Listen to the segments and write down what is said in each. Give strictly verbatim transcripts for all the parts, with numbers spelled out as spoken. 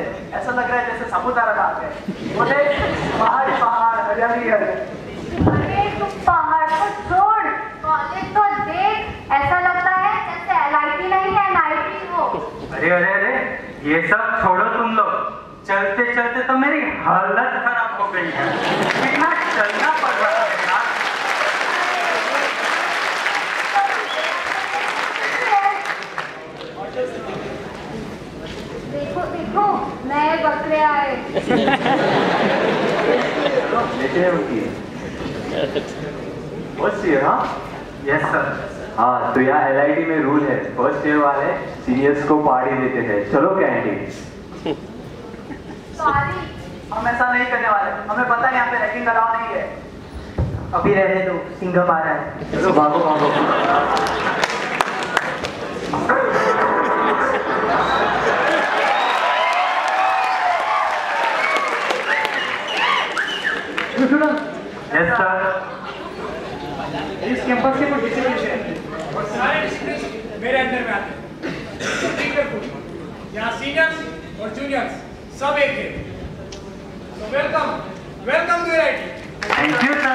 से, ऐसा लग रहा है जैसे सापुतारा आ गए। बोले पहाड़ पहाड़ हरियाली हरियाली। अरे तू पहाड़ को छोड़, कॉलेज तो देख, ऐसा लगता है जैसे एल आई टी नहीं है, एन आई टी हो। अरे अरे अरे ये सब छोड़ो तुम लोग, चलते चलते तो मेरी हालत खराब हो गई है, इतना चलना पड़ रहा है यार। देखो देखो नए बकरे आए। लेते हैं उनकी फर्स्ट ईयर। हाँ यस सर। हाँ तो यहाँ एल आई टी में रूल है, फर्स्ट ईयर वाले सीनियर्स को पार्टी देते हैं। चलो कैंटीन। सॉरी, हम ऐसा नहीं करने वाले, हमें पता है यहाँ पे रैगिंग अलाउ नहीं है। अभी रहने दो, सिंघम आ रहा है। चलो भागो भागो। Yes sir. इस कैंपस के कुछ डिसिप्लिन है और सारे डिसिप्लिन मेरे अंदर में आते हैं। यहाँ सीनियर्स और जूनियर्स सब एक है। So welcome, welcome to I I T. Thank you sir.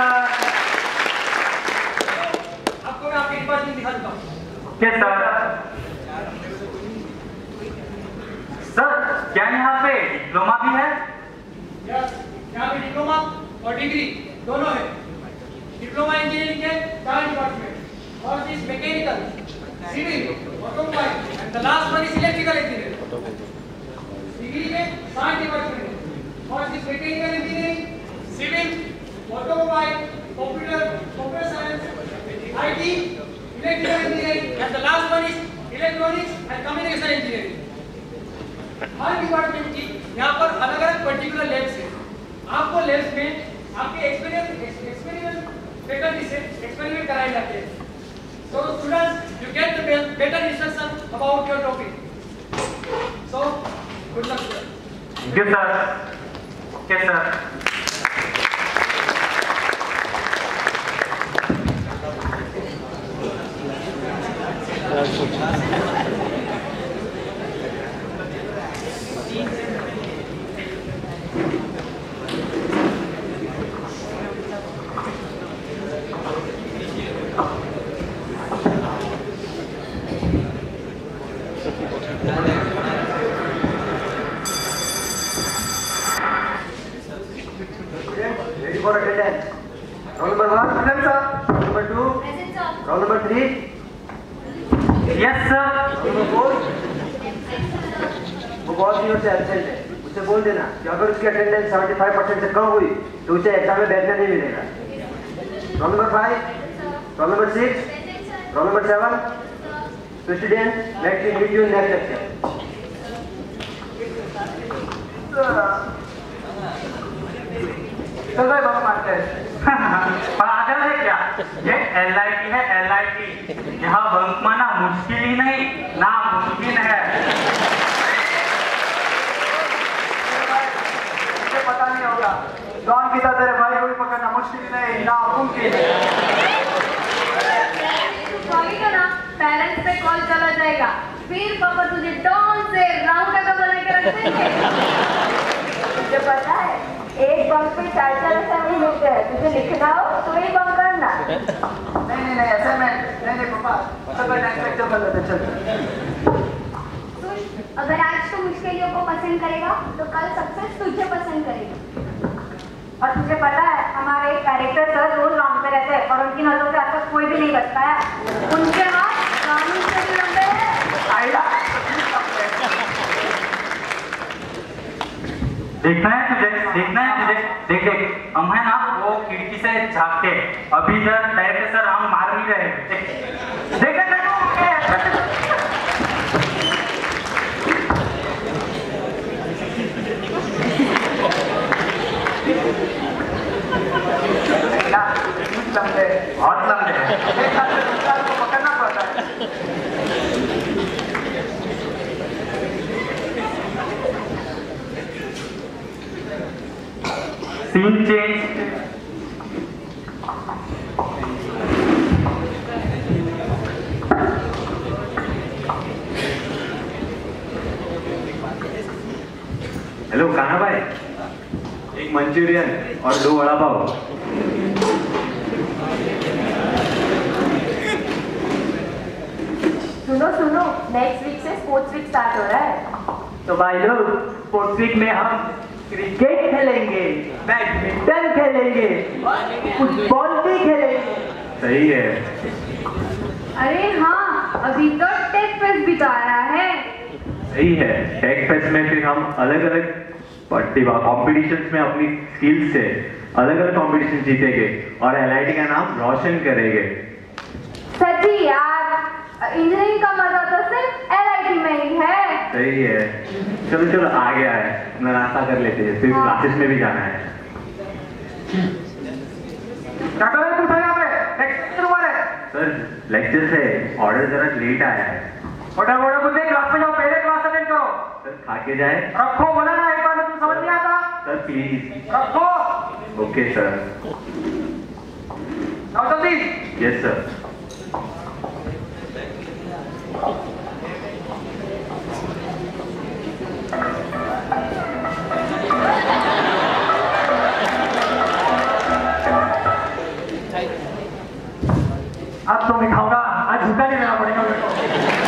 आपको मैं आपके डिपार्टमेंट दिखा देता हूँ। Okay sir. सर क्या यहाँ पे डिप्लोमा भी है? यस, यहाँ पे डिप्लोमा और डिग्री दोनों है। डिप्लोमा इंजीनियरिंग के चार डिपार्टमेंट, और is mechanical, civil, automobile and the last one is electrical engineering. Degree के सात डिपार्टमेंट, और is mechanical engineering, civil, automobile, computer, computer science, IT, electrical engineering and the last one is electronics and communication engineering. हर department की यहाँ पर अलग अलग particular labs है। आपको लैब्स में आपके एक्सपीरियंस एक्सपेरिमेंट फैकल्टी से एक्सपेरिमेंट कराए जाते हैं। So students, you get the better instruction about your topic. So good luck sir. Thank you sir. Okay sir. Ready for attendance. Roll number one, present sir. Roll number two. present sir. Roll number three. Yes sir. Roll number four. वो बहुत दिनों से absent है, उसे बोल देना कि अगर उसकी अटेंडेंस पचहत्तर परसेंट से कम हुई तो उसे एग्जाम में बैठना नहीं मिलेगा। Roll number five, roll number six, roll number seven. Student, let's meet you in next lecture. चल भाई बाबा मारते हैं। पागल है क्या? ये एल आई टी है, एल आई टी। यहाँ बंक मारना मुश्किल ही नहीं, नामुमकिन है। मुझे पता नहीं होगा, डॉन की तरह तेरे भाई को भी पकड़ना मुश्किल नहीं, नामुमकिन है। सॉरी तो ना, पेरेंट्स पे कॉल चला जाएगा, फिर पापा तुझे डॉन से राउंड का बना के रख देंगे। मुझे पता है, एक बंक पे चार चार असाइनमेंट होते हैं, तुझे लिखना हो तो ही बंक करना। नहीं नहीं नहीं ऐसा मैं नहीं नहीं पापा, सब नेक्स्ट लेक्चर कर लेते चल। सुन, अगर आज तू मुश्किलों को पसंद करेगा तो कल सक्सेस तुझे पसंद करेगा। और तुझे पता है, हमारे एक कैरेक्टर सर रोज लॉन्ग पे रहते हैं और उनकी नजरों से आज तक कोई भी नहीं बच पाया। उनके हाथ कानून से भी लंबे हैं। आइला देखना है तुझे, देखना है तुझे। देख देख, हम है ना वो खिड़की से झांकते, अभी इधर डायरेक्ट सर हम मार नहीं रहे। देख देख देख, लंबे बहुत लंबे हैं। एक हाथ से दूसरा को पकड़ना पड़ता है। Scene change. हेलो कान्हा भाई, एक मंचूरियन और दो वड़ा पाव। सुनो सुनो, नेक्स्ट वीक से स्पोर्ट्स वीक स्टार्ट हो रहा है। तो भाई लोग, स्पोर्ट्स वीक में हम क्रिकेट खेलेंगे, बैडमिंटन खेलेंगे, फुटबॉल भी खेलेंगे। सही है। अरे हाँ, अभी तो टेक फेस्ट बिताया है। सही है। टेक फेस्ट में फिर हम अलग अलग प्रतिभा कॉम्पिटिशन्स में अपनी स्किल्स से अलग अलग कॉम्पिटिशन जीतेंगे और एल आई टी का नाम रोशन करेंगे। सच्ची यार, इंजीनियरिंग का मजा तो सिर्फ एल आई टी में ही है। सही है। चलो चलो आ गया है, अपना नाश्ता कर लेते हैं, फिर हाँ। क्लासेस में भी जाना है। क्या कर रहे हो तुम सर यहाँ पे? लेक्चर हुआ है? सर लेक्चर से ऑर्डर जरा लेट आया है। ऑर्डर ऑर्डर को देख, क्लास में जाओ, पहले क्लास अटेंड करो। सर खा के जाए। रखो, बोला ना एक बार में तुम समझ नहीं आता। Sir please. रखो। Okay sir. जाओ जल्दी। Yes sir. अब तो मैं खाऊंगा, आज झूठा नहीं रहना पड़ेगा मेरे को।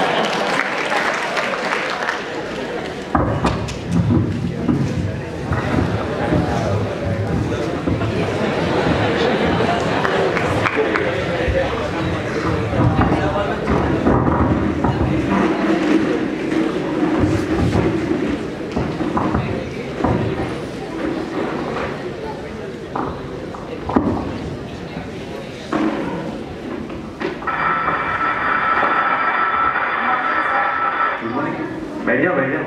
बैठ जाओ बैठ जाओ।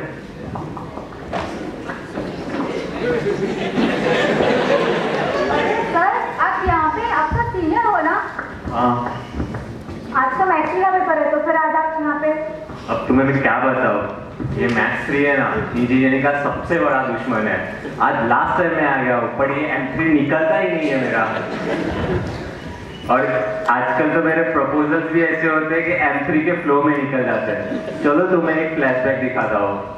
सर, आप यहाँ पे आपका सीनियर हो ना? हाँ। आज का मैथ्स का पेपर है, तो फिर आज आप यहाँ पे। अब तुम्हें मैं क्या बताऊं, ये मैथ्स थ्री है ना, इंजीनियरिंग का सबसे बड़ा दुश्मन है। आज लास्ट टाइम में आ गया हूँ, पर ये एम थ्री निकलता ही नहीं है मेरा। और आजकल तो मेरे प्रपोजल्स भी ऐसे होते हैं कि एम थ्री के फ्लो में निकल जाते हैं। चलो तुम्हें एक फ्लैशबैक दिखाता हूँ।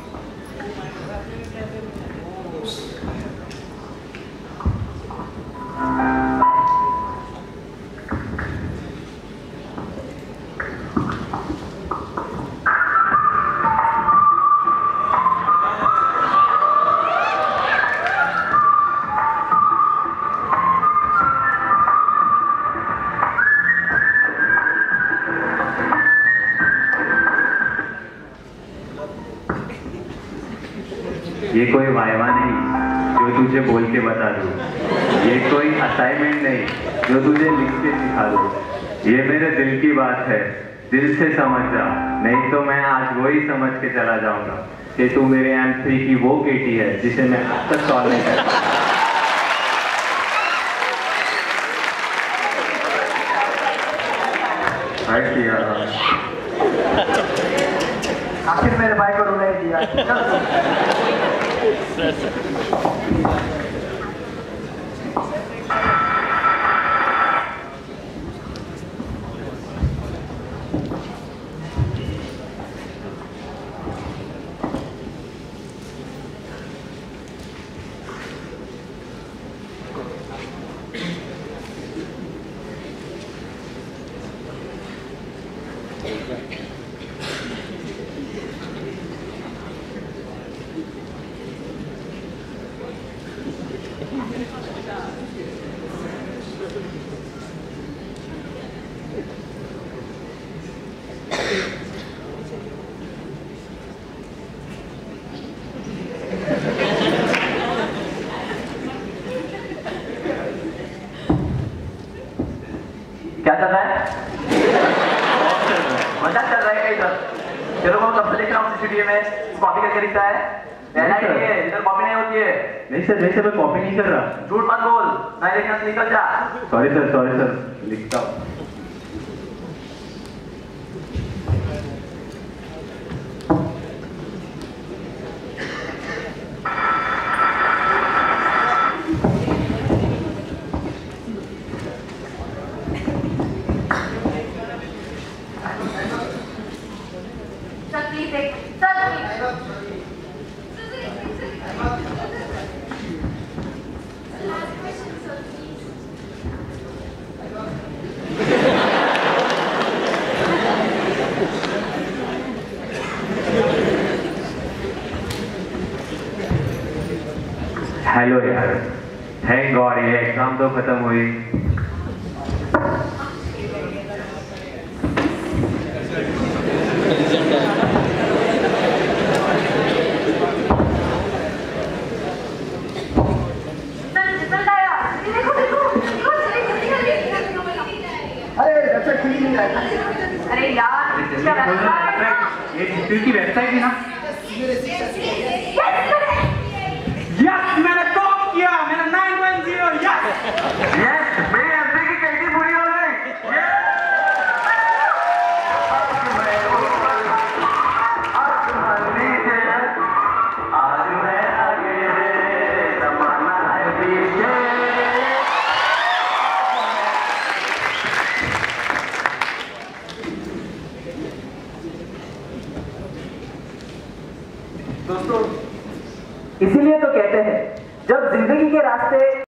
ये कोई वाइवा नहीं जो तुझे बोल के बता दूं, ये कोई असाइनमेंट नहीं जो तुझे लिख के सिखा दूं। ये मेरे दिल की बात है, दिल से समझ जा, नहीं तो मैं आज वही समझ के चला जाऊंगा कि तू मेरे एम थ्री की वो केटी है जिसे मैं अब तक सॉल्व नहीं कर पाया। हट दिया। आखिर मेरे भाई को रुला ही दिया। क्या चल रहा है? मजाक चल रहा है क्या इधर? चलो वो कब से देख रहा हूँ सीसीटीवी में कॉपी करके लिखता है। इधर कॉपी नहीं होती है। नहीं सर, नहीं सर, मैं कॉपी नहीं कर रहा। झूठ मत बोल, नहीं लिखना तो निकल जा। सॉरी सर, सॉरी सर, लिखता हूँ। सर प्लीज एक सर प्लीज हेलो यार, थैंक गॉड ये एग्जाम तो खत्म हुई। रिजल्ट आया, देखो देखो देखो जल्दी जल्दी। अरे वेबसाइट खुली नहीं है। अरे यार इसका वेबसाइट ये जीपी की वेबसाइट है ना? यस मैंने टॉप किया, मेरा nine one zero yes yes मेरी एमपी की कैंडी पूरी हो गई। आज मैं आगे जमाना है पीछे। दोस्तों इसीलिए तो कहते हैं जब जिंदगी के रास्ते